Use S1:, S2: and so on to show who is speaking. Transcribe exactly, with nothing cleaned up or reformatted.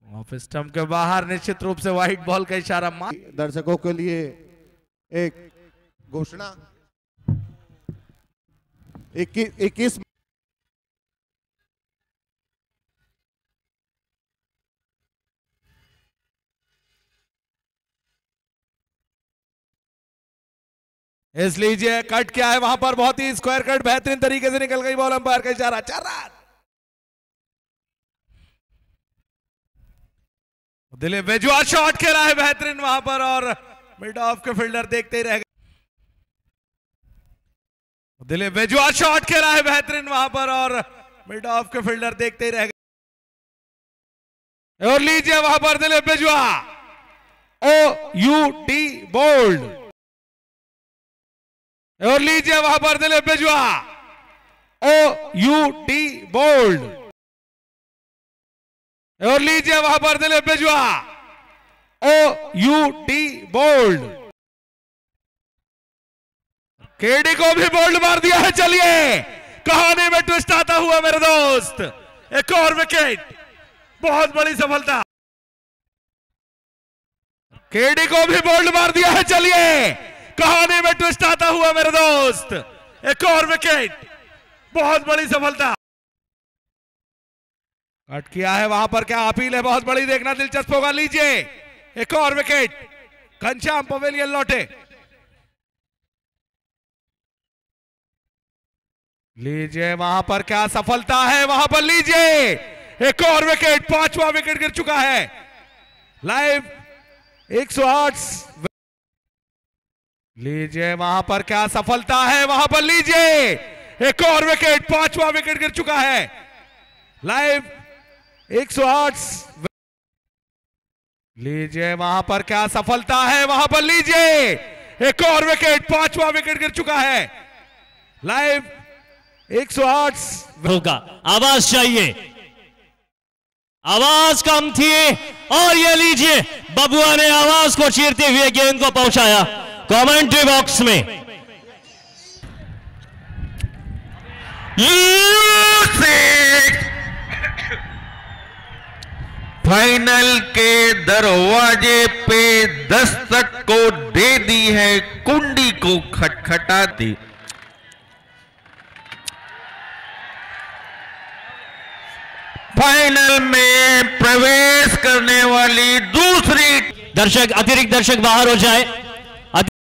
S1: Off stump के बाहर निश्चित रूप से व्हाइट बॉल का इशारा।
S2: दर्शकों के लिए एक घोषणा, इक्कीस
S1: इस लीजिए कट क्या है वहां पर, बहुत ही स्क्वायर कट बेहतरीन तरीके से निकल गई बॉल, अंपायर का इशारा। चार रन। दिलीप बेजुआ शॉट खेला है बेहतरीन वहां पर और मिड ऑफ के फील्डर देखते ही रह गए। दिलीप बेजुआ शॉट खेला है बेहतरीन वहां पर और मिड ऑफ के फील्डर देखते ही रह गए। और लीजिए वहां पर दिलीप बेजुआ ओ यू डी बोल्ड। और लीजिए वहां पर दिलीप बेजुआ ओ यू डी बोल्ड। और लीजिए वहां पर दिलीप बेजुआ ओ यू डी बोल्ड। केडी को भी बोल्ड मार दिया है। चलिए कहानी में ट्विस्ट आता हुआ मेरे दोस्त, एक और विकेट, बहुत बड़ी सफलता। केडी को भी बोल्ड मार दिया है। चलिए कहानी में ट्विस्ट आता हुआ मेरे दोस्त, एक और विकेट, बहुत बड़ी सफलता। कट किया है वहां पर, क्या अपील है बहुत बड़ी, देखना दिलचस्प होगा। लीजिए एक और विकेट, घनश्याम पवेलियन लौटे। लीजिए वहां पर क्या सफलता है वहां पर, लीजिए एक और विकेट, पांचवा विकेट गिर चुका है। लाइव एक सौ आठ। लीजिए वहां पर क्या सफलता है वहां पर, लीजिए एक और विकेट, पांचवा विकेट गिर चुका है। लाइव एक सौ आठ। लीजिए वहां पर क्या सफलता है वहां पर, लीजिए एक और विकेट, पांचवा विकेट गिर चुका है। लाइव एक सौ आठ।
S3: होगा आवाज चाहिए, आवाज कम थी और ये लीजिए बबुआ ने आवाज को चीरते हुए गेंद को पहुंचाया कमेंट्री बॉक्स में।
S4: फाइनल के दरवाजे पे दस्तक को दे दी है, कुंडी को खटखटा दी। फाइनल में प्रवेश करने वाली दूसरी
S3: दर्शक, अतिरिक्त दर्शक बाहर हो जाए।